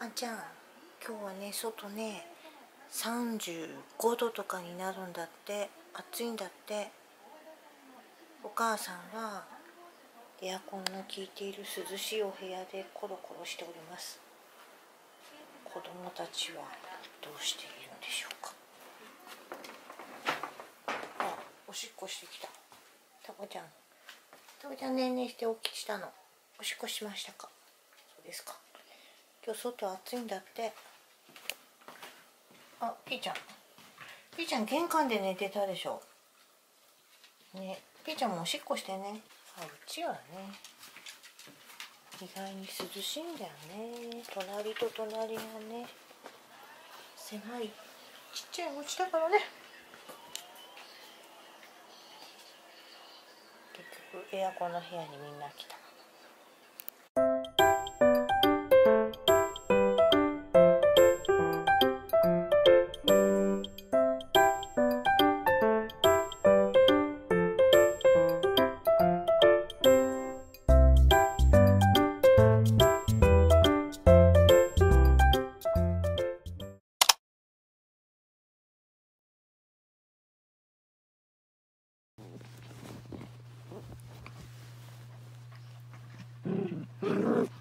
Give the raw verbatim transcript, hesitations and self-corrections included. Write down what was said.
あんちゃん、今日はね、外ね、さんじゅうごどとかになるんだって。暑いんだって。お母さんはエアコンの効いている涼しいお部屋でコロコロしております。子供たちはどうしているんでしょうか。あ、おしっこしてきた。タコちゃん、タコちゃんねんねして起きしたの。おしっこしましたか。そうですか。今日外暑いんだって。あ、ピーちゃん。ピーちゃん玄関で寝てたでしょ。ね、ピーちゃんもおしっこしてね。あ、うちはね、意外に涼しいんだよね。隣と隣がね、狭いちっちゃいお家だからね。結局エアコンの部屋にみんな来た。うん